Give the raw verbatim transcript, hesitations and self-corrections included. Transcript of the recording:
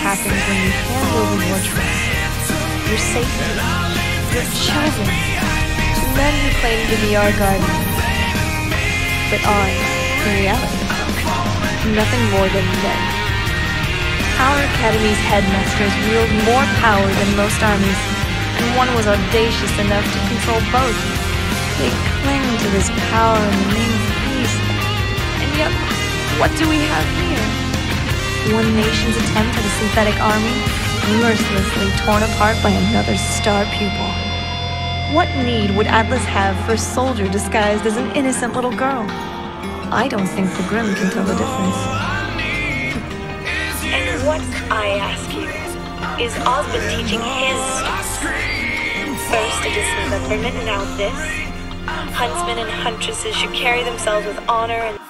happens when you hand over your trust, your safety, your children, to men who claim to be our guardians, but are, in reality, nothing more than men. Our Academy's headmasters wield more power than most armies, and one was audacious enough to control both. They cling to this power in the name of peace, and yet, what do we have here? One nation's attempt at a synthetic army, mercilessly torn apart by another star pupil. What need would Atlas have for a soldier disguised as an innocent little girl? I don't think the Grimm can tell the difference. And what, I ask you, is Osmond teaching his students? First a dismemberment, and now this? Huntsmen and huntresses should carry themselves with honor and